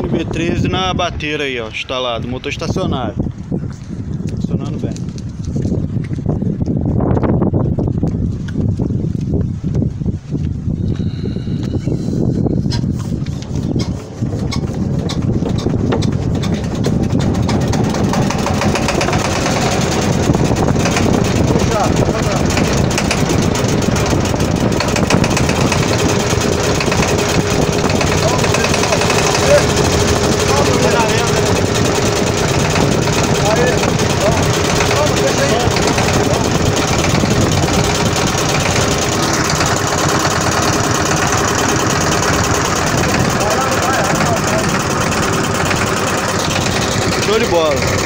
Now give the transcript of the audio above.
NB13 na bateira aí, ó, instalado, motor estacionário. Funcionando bem. Show de bola.